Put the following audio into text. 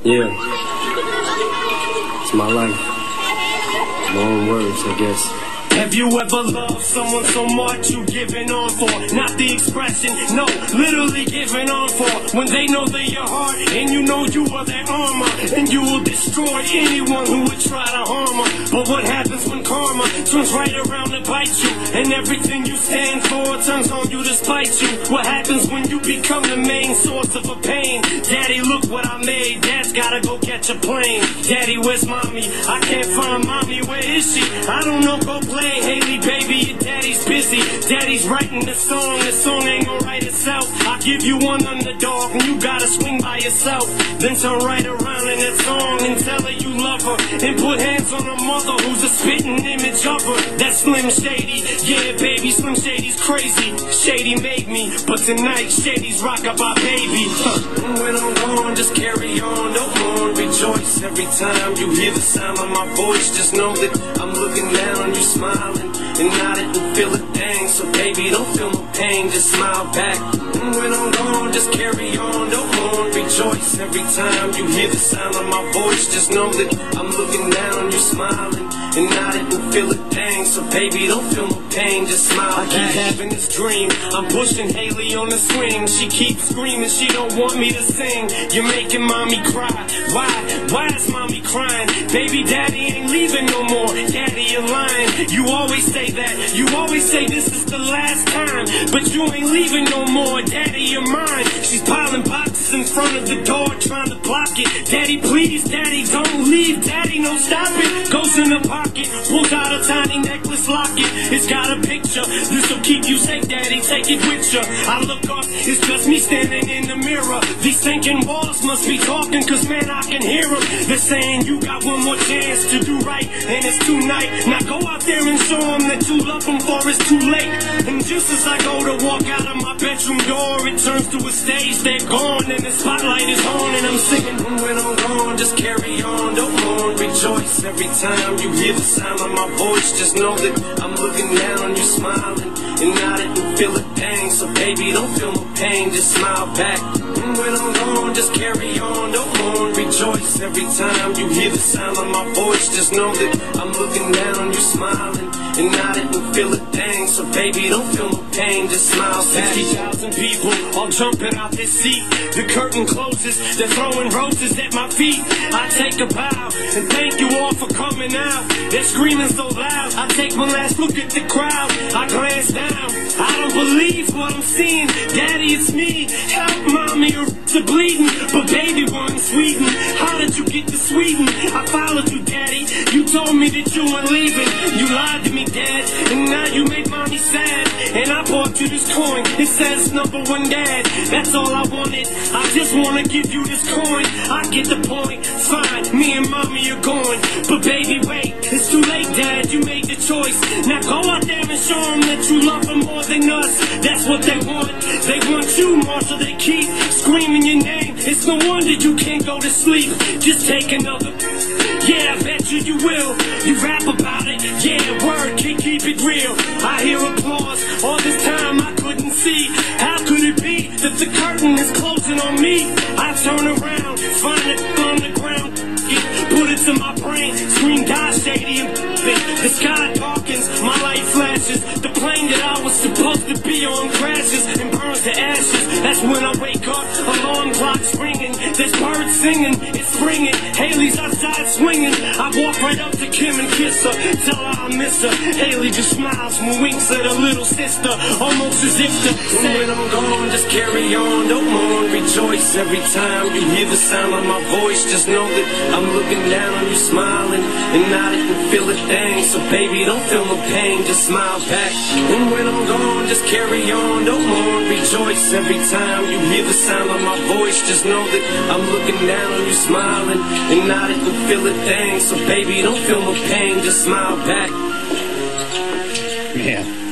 Yeah, it's my life. My own words, I guess. Have you ever loved someone so much you giving on for? Not the expression, no, literally giving on for. When they know they're your heart and you know you are their armor, and you will destroy anyone who would try to harm her. But what happens when karma turns right around to bite you, and everything you stand for turns on you to spite you? What happens when you become the main source of a pain? Daddy, look what I made. Dad's gotta go catch a plane. Daddy, where's mommy? I can't find mommy. Where is she? I don't know, go play. Haley, baby, your daddy's busy. Daddy's writing the song ain't gonna write itself. I give you one underdog and you gotta swing by yourself. Then turn right around in that song and tell her you love her, and put hands on her mother who's a spitting image of her. That's Slim Shady. Yeah, baby, Slim Shady's crazy. Shady made me, but tonight Shady's rock-a-bye baby. And when I'm gone, just carry on, don't mourn, rejoice. Every time you hear the sound of my voice, just know that I'm looking down on you, smiling and nodding and feel a thing. So baby, don't feel no pain, just smile back. And when I'm gone, just carry on, don't mourn, rejoice. Every time you hear the sound of my voice, just know that I'm looking down on you, smiling and nodding and feel a thing. So baby, don't feel no pain, just smile back. I keep having this dream, I'm pushing Haley on the swing. She keeps screaming, she don't want me to sing. You're making mommy cry. Why is mommy crying? Baby, daddy ain't leaving no more. Daddy, you're lying. You always say that. You always say this is the last time, but you ain't leaving no more. Daddy, you're mine. She's piling boxes in front of the door, trying to block it. Daddy, please, daddy, don't leave. Daddy, no, stop it. Goes in the pocket, pulls out a tiny necklace locket. It's got a picture. This'll keep you safe, daddy, take it with you. I look up, it's just me standing in the mirror. These sinking walls must be talking, cause man, I can hear them. They're saying you got one more chance to do right, and it's tonight. Now go out there and show them that you love them, for it's too late. And just as I go to walk out of my bedroom door, it turns to a stage, they're gone, and the spotlight is on, and I'm singing. And when I'm gone, just carry on, don't mourn, rejoice. Every time you hear the sound of my voice, just know that I'm looking down on you, smiling and nodding and feel a thing. So baby, don't feel no pain, just smile back. And when I'm gone, just carry on, don't mourn, rejoice. Every time you hear the sound of my voice, just know that I'm looking down on you, smiling and nodding and feel a thing. So baby, don't feel no pain, just smile back. 60,000 people all jumping out this seat. The curtain closes, they're throwing roses at my feet. I take a bow and thank you all for coming out. They're screaming so loud, I take one last look at the crowd. I glance down, I don't believe what I'm seeing. Daddy, it's me, help mommy, her ribs are bleeding. But baby, we're in Sweden, how did you get to Sweden? I followed you, daddy, you told me that you weren't leaving. You lied to me, dad, and now you make mommy sad. And I bought you this coin, it says #1 dad. That's all I wanted, I just wanna give you this coin. I get the point, fine, me and mommy are going. But baby, wait, it's too late, dad, you made the choice. Now go out there and show them that you love them more than us. That's what they want you, Marshall. They keep screaming your name, it's no wonder you can't go to sleep. Just take another, yeah, I bet you will. You rap about it, yeah, word, can keep it real. I hear applause, all this time I couldn't see. How could it be that the curtain is closing on me? I turn around, find it on the ground, put it to my brain, scream die Shady and the sky darkens, my light flashes. The plane that I was supposed to be on crashes and burns to ashes. That's when I wake up, alarm clock's ringing, there's birds singing, it's springing, Haley's outside swinging. I walk right up to Kim and kiss her, tell her I miss her. Haley just smiles and winks at her little sister, almost as if to say, when I'm gone, just carry on, don't mourn, rejoice. Every time you hear the sound of my voice, just know that I'm looking down on you, smiling and nodding and feel a thing. So baby, don't feel no pain, just smile back. And when I'm gone, just carry on, don't mourn, rejoice. Every time you hear the sound of my voice, just know that I'm looking down on you, smiling and nodding and feel a thing. So baby, don't feel no pain, just smile back. Yeah.